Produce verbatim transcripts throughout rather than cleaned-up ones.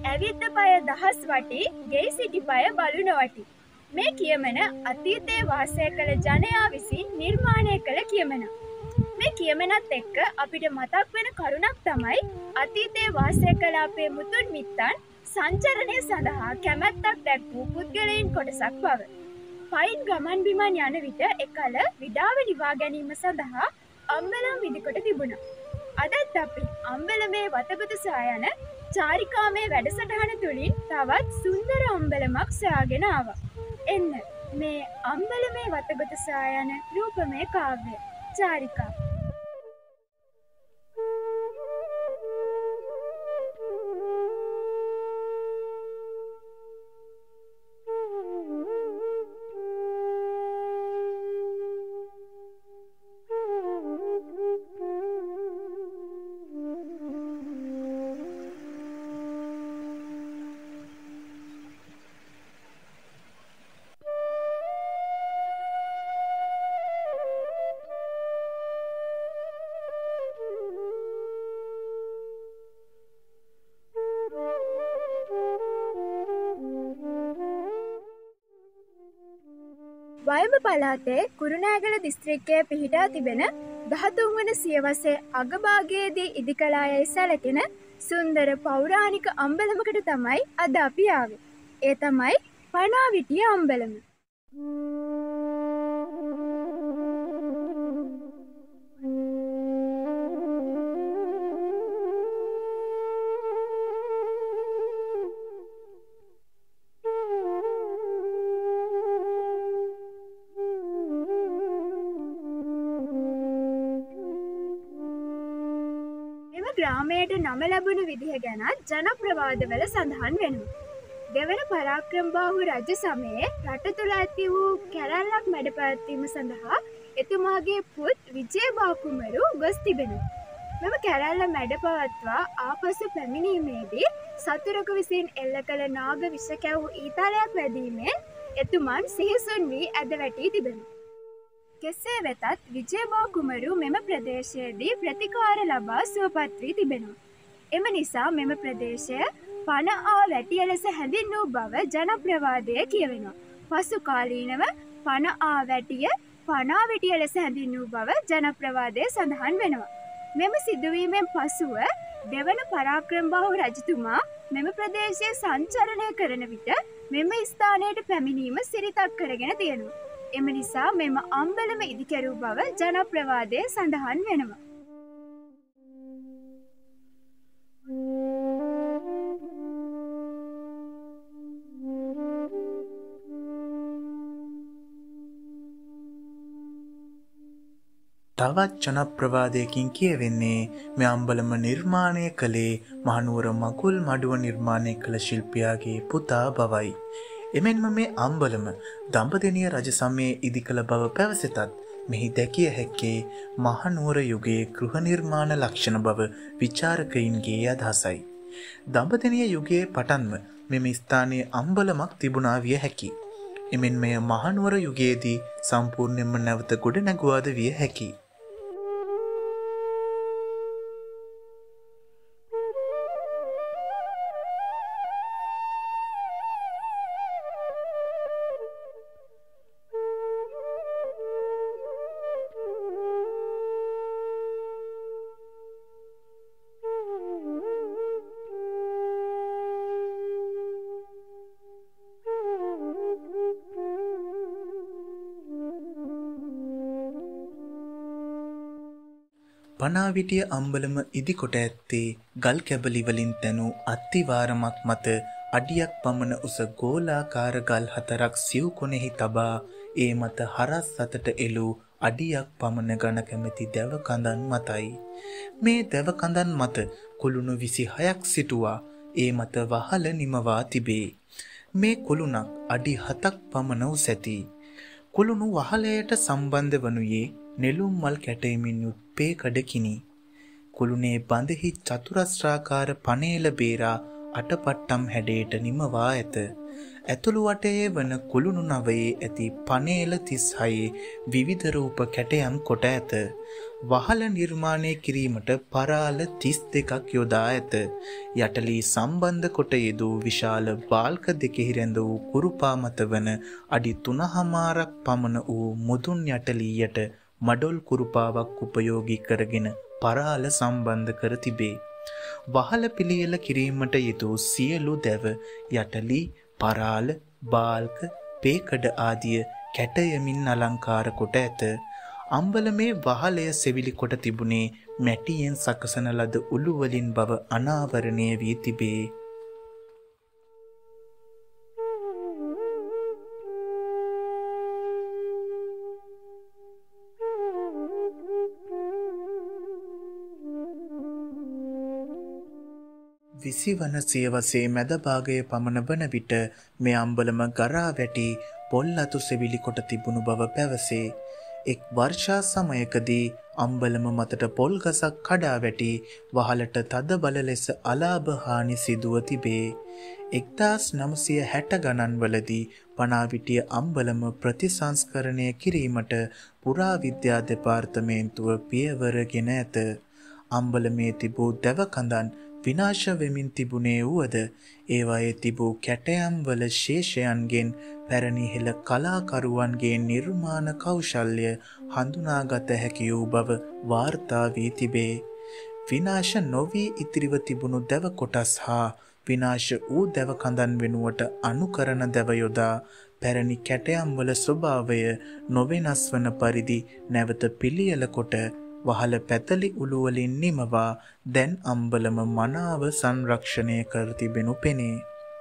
ඇවිද්ද පය දහස් වටි ගෙයි සිටි පය බලුන වටි. මේ කියමන අතීතයේ වාසය කළ ජනයා විසින් නිර්මාණය කළ කියමන. මේ කියමනත් එක්ක අපිට මතක් වෙන කරුණක් තමයි අතීතයේ වාසය කළ අපේ මුතුන් මිත්තන් සංචරණය සඳහා කැමැත්තක් දැක් වූ පුද්ගලයන් කොටසක් බව. පයින් ගමන් බිමන් යන විට එකල විඩාව නිවා ගැනීම සඳහා අම්බලම් විදිකොට තිබුණා. අදත් අපි අම්බලමේ වතගොත සොයා යන චාරිකාමේ වැඩසටහන තුළින් තවත් සුන්දර අම්බලමක් සොයාගෙන ආවා. එන්න මේ අම්බලමේ වතගොත සොයා යන රූපමය කාව්‍ය චාරිකා. වයඹ පළාතේ කුරුණෑගල දිස්ත්‍රික්කයේ පිහිටා තිබෙන දහතුන් වන සියවසේ අගභාගයේදී ඉදිකළා යයි සැලකෙන සුන්දර පෞරාණික අම්බලමකට තමයි අද අපි ආවේ. ඒ තමයි පනාවිටිය අම්බලම. ග්‍රාමයට නම ලැබුණු විදිහ ගැනත් ජනප්‍රවාදවල සඳහන් වෙනවා. දෙවන පරාක්‍රමබාහු රජ සමයේ රට තුළ ඇති වූ කැරැල්ලක් මැඩ පැවැත්වීම සඳහා එතුමාගේ පුත් විජයබා කුමරු ගොස් තිබෙනවා. මෙම කැරැල්ල මැඩ පවත්වා ආපසු පැමිණීමේදී සතුරෙකු විසින් එල්ල කළ නාග විෂ කැවූ ඊතලයක් වැදීමෙන් එතුමන් සිහිසුන් වී ඇද වැටී තිබෙනවා. කෙසේ වෙතත් විජයබා කුමරු මෙම ප්‍රදේශයේදී ප්‍රතිකාර ලබා සුවපත් වී තිබෙනවා. එම නිසා මෙම ප්‍රදේශය පන ආ වැටිය ලෙස හැඳින්වූ බව ජනප්‍රවාදය කියවෙනවා. පසු කාලීනව පන ආ වැටිය පනාවිටිය ලෙස හැඳින්වූ බව ජනප්‍රවාදය සඳහන් වෙනවා. මෙම සිදුවීමෙන් පසුව දෙවන පරාක්‍රමබාහු රජතුමා මෙම ප්‍රදේශය සංචරණය කරන විට මෙම ස්ථානයට පැමිණීම සිරිතක් කරගෙන තියෙනවා. එම නිසා මෙම අම්බලම ඉදිකැරූ බව ජනප්‍රවාදයේ සඳහන් වෙනවා. තවත් ජනප්‍රවාදයකින් කියවෙන්නේ මේ අම්බලම නිර්මාණය කළේ මහනුවර මකුල් මඩුව නිර්මාණය කළ ශිල්පියාගේ පුතා බවයි. එමෙන්ම මේ අම්බලම දඹදෙණිය රජ සමයේ ඉදිකළ බව පැවසෙතත් මෙහි දැකිය හැක්කේ මහනුවර යුගයේ ගෘහ නිර්මාණ ලක්ෂණ බව විචාරකයින්ගේ අදහසයි. දඹදෙණිය යුගයේ පටන්ම මෙම ස්ථානයේ අම්බලමක් තිබුණා විය හැකියි. එමෙන් මෙය මහනුවර යුගයේදී සම්පූර්ණයෙන්ම නැවත ගොඩ නැගුවාද විය හැකියි. පනාවිටිය අම්බලම ඉදිකොට ඇත්තේ ගල් කැබලි වලින් තැනූ අත්තිවාරමක් මත අඩියක් පමණ උස ගෝලාකාර ගල් හතරක් සිව් කොනෙහි තබා ඒ මත හරස් අතට එළූ අඩියක් පමණ ඝන කැමැති දැව කඳන් මතයි. මේ දැව කඳන් මත කුළුණු විසිහයක් සිටුවා ඒ මත වහල නිමවා තිබේ. මේ කුළුණක් අඩි හතක් පමණ උස ඇති. කුළුණු වහලයට සම්බන්ධ වනුයේ නෙළුම් මල් කැටයමින් යුත් පේ කඩකිනි. කුළුණේ බඳෙහි චතුරස්‍රාකාර පනේල බේරා අටපට්ටම් හැඩයට නිමවා ඇත. ඇතුළු වටයේ වන කුළුණු නවයේ ඇති පනේල තිස්හයේ විවිධ රූප කැටයම් කොට ඇත. වහල නිර්මාණය කිරීමට පරාල තිස් දෙකක් යොදා ඇත. යටලී සම්බන්ධ කොට යෙදූ විශාල බාල්ක දෙකෙහි රැඳ වූ කුරුපා මත වන අඩි තුනහමාරක් පමණ වූ මුදුන් යටලීයට මඩොල් කුරුපාවක් උපයෝගී කරගෙන පරාල සම්බන්ධ කර තිබේ. වහල පිළියෙල කිරීමට යෙදූ සියලු දැව යටලී පරාල බාල්ක පේකඩ ආදිය කැටයමින් අලංකාර කොට ඇත. අම්බලමේ වහලය සෙවිලි කොට තිබුණේ මැටියෙන් සකසන ලද උළු වලින් බව අනාවරණය වී තිබේ. විසිවන සියවසේ මැද භාගය පමණ වන විට මේ අම්බලම ගරා වැටි පොල් අතු සෙවිලි කොට තිබුණු බව පැවසේ. එක් වර්ෂා සමයකදී අම්බලම මතට පොල් ගසක් කඩා වැටි වහලට තද බල ලෙස අලාභ හානි සිදුව තිබේ. එක්දාස් නවසිය හැට ගණන්වලදී පනාවිටිය අම්බලම ප්‍රතිසංස්කරණය කිරීමට පුරාවිද්‍යා දෙපාර්තමේන්තුව පියවරගෙන ඇත. අම්බලමේ තිබූ දැව කඳන් විනාශ වෙමින් තිබුණේ වුවද ඒවායේ තිබූ කැටයම් වල ශේෂයන්ගෙන් පැරණි හෙළ කලාකරුවන්ගේ නිර්මාණ කෞශල්‍ය හඳුනාගත හැකි වූ බව වාර්තා වී තිබේ. විනාශ නොවී ඉතිරිව තිබුණු දැව කොටස් හා විනාශ වූ දැව කඳන් වෙනුවට අනුකරන දැව යොදා පැරණි කැටයම් වල ස්වභාවය නොවෙනස් වන පරිදි නැවත පිළියෙල කොට වහල පැතලි උළු වලින් නිමවා දැන් අම්බලම මනාව සංරක්ෂණය කර තිබෙනු පෙනේ.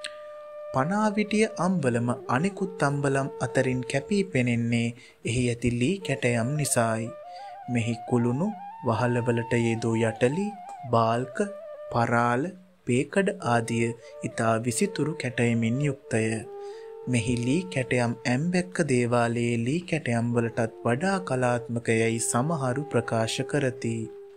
පනාවිටිය අම්බලම අනිකුත් අම්බලම් අතරින් කැපී පෙනෙන්නේ එහි ඇති ලී කැටයම් නිසායි. මෙහි කුළුණු වහලවලට යෙදූ යටලි බාල්ක පරාල පේකඩ ආදිය ඊතා විසිතුරු කැටයමින් යුක්තය. මෙහි ලී කැටයම් ඇම්බැක්ක දේවාලයේ ලී කැටයම් වලටත් වඩා කලාත්මකයයි සමහරු ප්‍රකාශ කරති.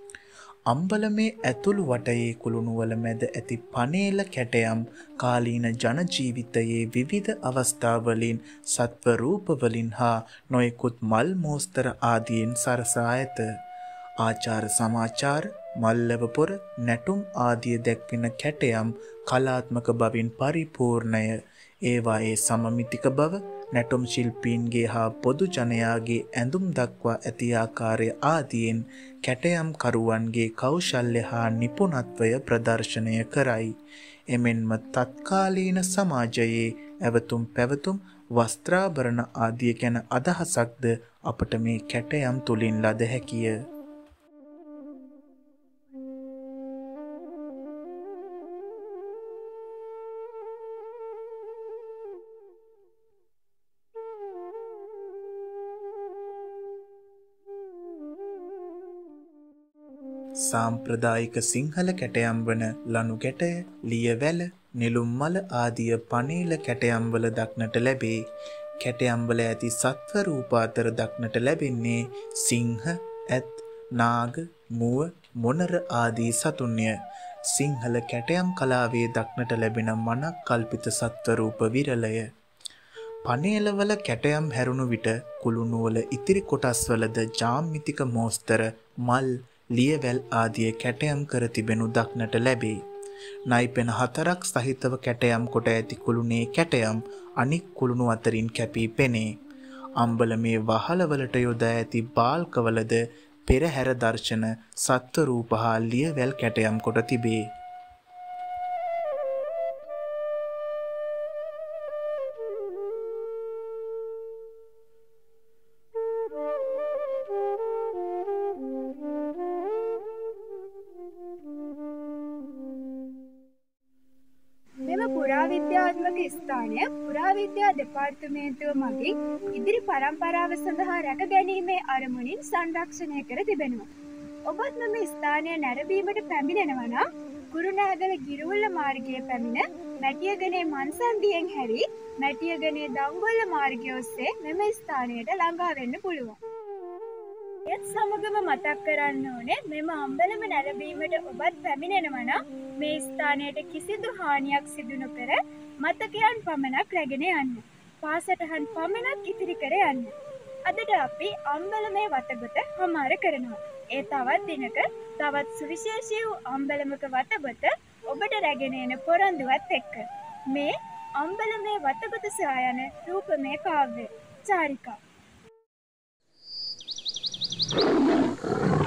අම්බලමේ ඇතුළු වටයේ කුළුණු වල මැද ඇති පනේල කැටයම් කාලීන ජන ජීවිතයේ විවිධ අවස්ථාවලින් සත්ව රූපවලින් හා නොයෙකුත් මල් මෝස්තර ආදියෙන් සරසා ඇත. ආචාර සමාචාර මල්ලව පොර නැටුම් ආදිය දැක්වෙන කැටයම් කලාත්මක බවින් පරිපූර්ණය. ඒවායේ සමමිතික බව නැටුම් ශිල්පීන්ගේ හා පොදු ජනයාගේ ඇඳුම් දක්වා ඇති ආකාරය ආදියෙන් කැටයම් කරුවන්ගේ කෞශල්‍ය හා නිපුණත්වය ප්‍රදර්ශනය කරයි. එමෙන්ම තත්කාලීන සමාජයේ ඇවතුම් පැවතුම් වස්ත්‍රාභරණ ආදිය ගැන අදහසක්ද අපට මේ කැටයම් තුලින් ලද හැකිය. සාම්ප්‍රදායික සිංහල කැටයම් වන ලනු කැටය, ලියවැල, නිලුම් මල ආදිය පනේල කැටයම් වල දක්නට ලැබේ. කැටයම් වල ඇති සත්ව රූප අතර දක්නට ලැබෙන්නේ සිංහ, ඇත්, නාග, මුව, මොනර ආදී සතුන්ය. සිංහල කැටයම් කලාවේ දක්නට ලැබෙන මනක් කල්පිත සත්ව රූප විරලය. පනේලවල කැටයම් හැරුණු විට කුළුණු වල ඉතිරි කොටස් වලද ජාමිතික මෝස්තර, මල්, ලියවැල් ආදිය කැටයම් කර තිබෙනු දක්නට ලැබේ. නයිපෙන හතරක් සහිතව කැටයම් කොට ඇති කුළුණේ කැටයම් අනික් කුළුණු අතරින් කැපී පෙනේ. අම්බලමේ වහලවලට යොදා ඇති බාල්කවලද පෙරහැර දර්ශන සත්ව රූප හා ලියවැල් කැටයම් කොට තිබේ. පුරාවිද්‍යාත්මක ස්ථානය පුරාවිද්‍යා දෙපාර්තමේන්තුව මගින් ඉදිරි පරම්පරාව සඳහා රැක ගැනීමේ අරමුණින් සංරක්ෂණය කර තිබෙනවා. ඔබත් මෙම ස්ථානය නැරඹීමට පැමිණෙනවා නම් කුරුණෑගල ගිරවුල්ල මාර්ගයේ පැමිණ මැටියගනේ මන්සන්දියෙන් හැරී මැටියගනේ දම්වල මාර්ගය ඔස්සේ මෙම ස්ථානයට ළඟා වෙන්න පුළුවන්. ඒත් සමගම මතක් කරන්න ඕනේ මෙම අම්බලම නැරඹීමට ඔබත් පැමිණෙනවා නම් මේ ස්ථානයට කිසිදු හානියක් සිදු නොකර මතකයන් පමණක් රැගෙන යන්න. පාසටහන් පමණක් ඉතිරි කර යන්න. අදට අපි අම්බලමේ වතගොත හමාර කරනවා. ඒ තවත් දිනක තවත් සුවිශේෂී වූ අම්බලමක වතගොත ඔබට රැගෙන එන පොරොන්දුවත් එක්ක. මේ අම්බලමේ වතගොත සොයා යන රූපමය කාව්‍ය චාරිකා.